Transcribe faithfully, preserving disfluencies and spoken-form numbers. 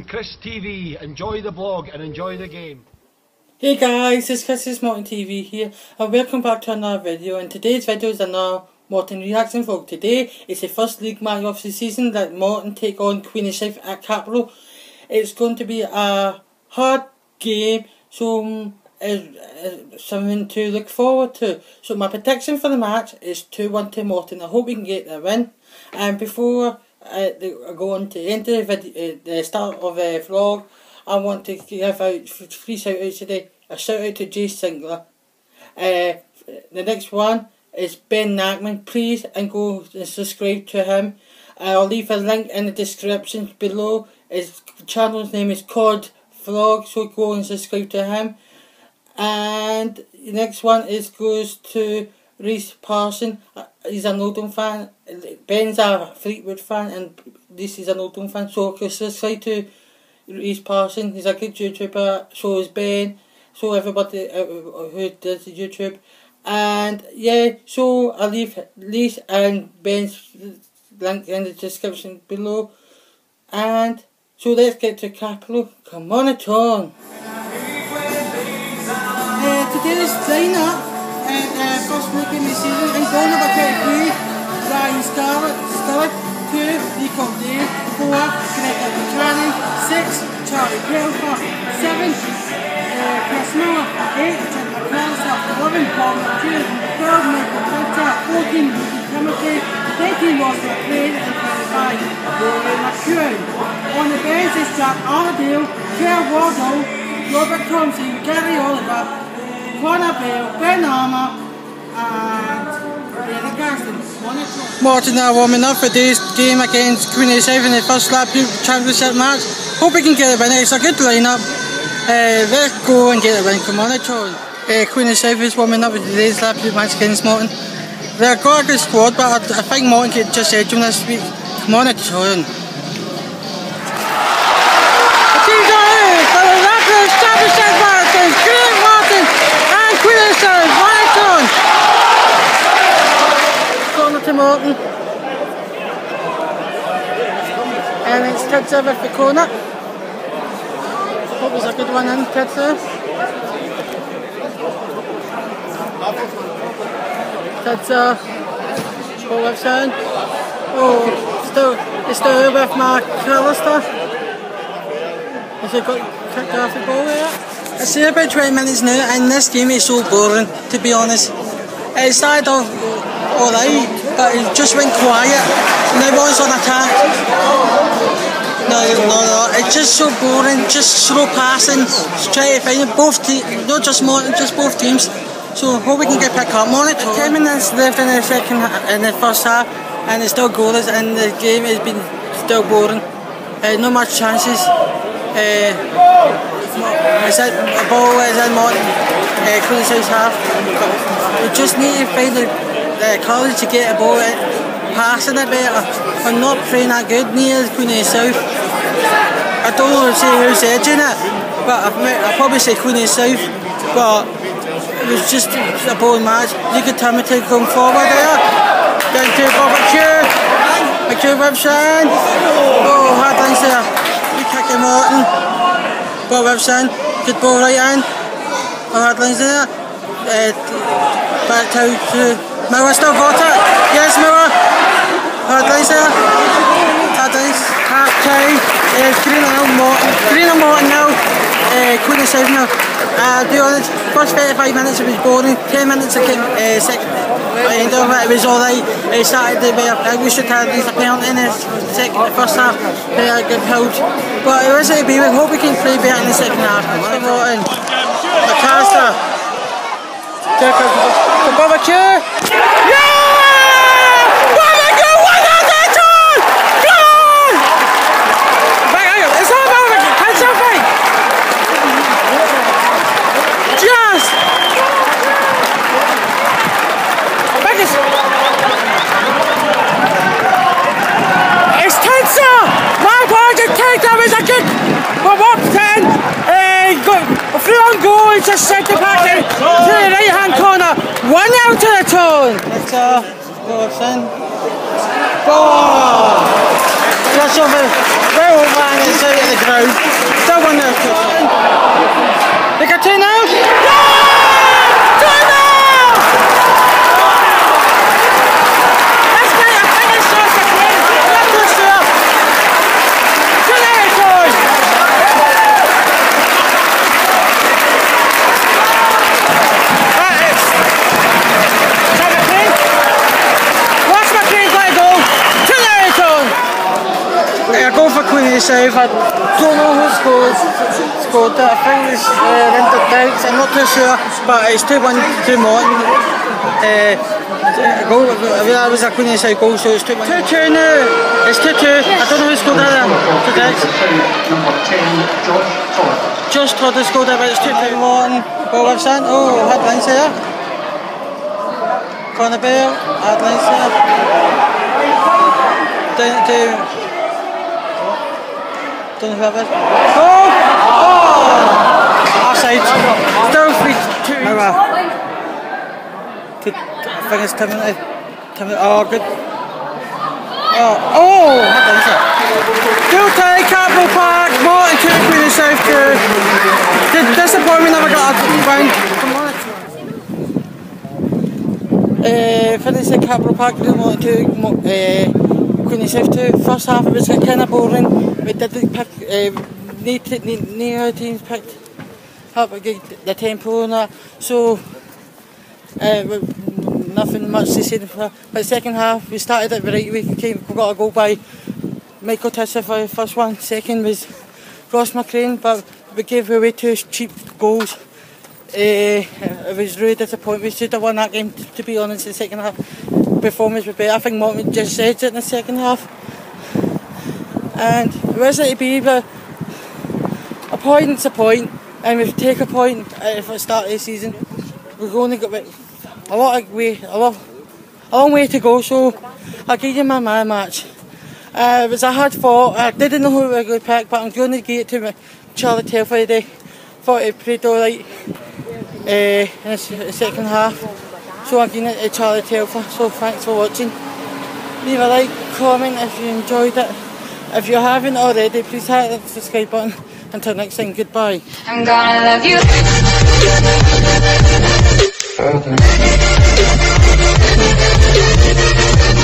Chris T V. Enjoy the blog and enjoy the game. Hey guys, it's Chris Morton T V here and welcome back to another video. And today's video is another Morton reaction vlog. Today is the first league match of the season that Morton take on Queen of South at Capello. It's going to be a hard game, so um, it's, it's something to look forward to. So my prediction for the match is two one to Morton. I hope we can get the win. And before I go on to the end of the, video, uh, the start of the vlog, I want to give out three shout outs today. A shout out to Jay Sinclair. Uh, the next one is Ben Nackman. Please and go and subscribe to him. I'll leave a link in the description below. His channel's name is Cod Vlog, so go and subscribe to him. And the next one is goes to Reese Parson. He's an Oldham fan. Ben's a Fleetwood fan, and Reese is an Oldham fan. So go subscribe to Reese Parson. He's a good YouTuber. So is Ben. So everybody who does the YouTube. And yeah, so I'll leave Reese and Ben's link in the description below. And so let's get to Capello. Come on, it's on. Uh, today's lineup and uh, first week in the season. In goal number twenty-three, Ryan Scarlett, Scarlett. two, Nico Day. four, Greta Buchanan. six, Charlie Pelfer. seven, uh, Chris Miller. eight, Tim McAllister. eleven, Paul McHugh. twelve, Michael Victor. fourteen, Rudy Timothy. nineteen, Ross McLean. And twenty-five, Rory McEwen. On the bench is Jack Ardale, Claire Wardle, Robert Thompson, Gary Oliver, Connor Bell, Ben Armour, and Eric Garston. Morton are warming up for today's game against Queen of South in the first lap championship match. Hope we can get a win. It's a good lineup. Uh, let's go and get a win. Come on, it's on. Uh, Queen of South is warming up with today's lap match against Morton. They've got a good squad, but I, I think Morton could just edge them this week. Come on, it's on. Championship match against Great Morton and Queen of South. One it's on. Corner to Morton. And it's Tidser with the corner. Hope it's a good one in, Tidser. Tidser. Ball with sound. Oh, still, it's still with McAllister. Has it got kicked off the ball there? It's here about twenty minutes now, and this game is so boring, to be honest. It started off alright, but it just went quiet. No one's on attack. No, no, no. It's just so boring, just slow passing, trying to find both teams, not just Morton, just both teams. So hope we can get picked up on it. Ten minutes left in the second, in the first half, and it's still goalless, and the game has been still boring. Uh, not much chances. Uh, it's in, the ball is in Morton, uh, Queen of South half. We just need to find the, the college to get the ball in, passing it better. We're not playing that good near Queen of South. I don't know to say who's edging it, but I'll probably say Queen of South. But it was just a boring match. Look at Timothy going forward there. Down to Bob McHugh. McHugh Webson. Oh, hard lines there. Kicking Morton. Bob Webson. Good ball right in. Oh, hard lines there. Uh, back out to Miller. Still got it. Yes, Miller. Hard lines there. Hard lines. Half time. Uh, three nil Morton. three nil Morton now. Uh, Queen of South now. Uh, to be honest, first thirty-five minutes it was boring. ten minutes I came uh, second. At the end of it, it was alright. It started to be a, we should have at least a penalty in the, second, the first half. They had good hold. But it was to be. We hope we can play better in the second half. Morton. McAllister. Bob McHugh. Yeah! Just set the back in to the right hand corner. One out to the tone. It's uh, Wilson. Oh! That's over. Well Oh man, it's out of the ground. Still one there. They got two now. Yeah! two now! That's great. I think it's just a game. Not too sure. two now it's on. That is. Is that McLean? Watch McLean play a goal. two now it's on. A goal for Queenie South. I don't know who scored. Scored that. I think it's uh, Winter Dykes. I'm not too sure, but it's two one to Morton. Uh, goal. That was a Queenie South goal, so it's two one. two two now. It's two two. I don't know who scored that. Two Dykes. Josh Todd has scored that, but it's two two. Morton. Goal of San. Oh, had lines there. Conor Bell. Had lines there. Down to. Don't know who that is. Oh! Oh! Offside. Still three two. Oh, wow. Good. I think it's ten minutes. ten minutes. Oh, good. Oh! Oh! What is it? Full tie, Capital Park, Morton two, Queen of South two. Disappointment never got a round. Come on. Uh, finished at Capital Park, Morton two, uh, Queen of South two. First half it was kind of boring. We didn't pick, uh, neither teams picked up the tempo and that, so uh, nothing much to say. But the second half we started it right, we came, we got a goal by Michael Tisser for the first one, second was Ross McLean, but we gave away two cheap goals. Uh, it was really disappointing. We should have won that game, to be honest. The second half performance was better. I think Morton just edged it in the second half. And where is it to be, but a point's a point, and if we take a point at the start of the season, we've only got a lot of way, a, lot, a long way to go, so I'll give you my man match. Uh, it was a hard fought. I didn't know who we were going to pick, but I'm going to give it to Charlie Telfer today. Thought he played alright uh, in the second half, so I'm giving it to Charlie Telfer, so thanks for watching. Leave a like, comment if you enjoyed it. If you haven't already, please hit the subscribe button. Until next time, goodbye. I'm gonna love you.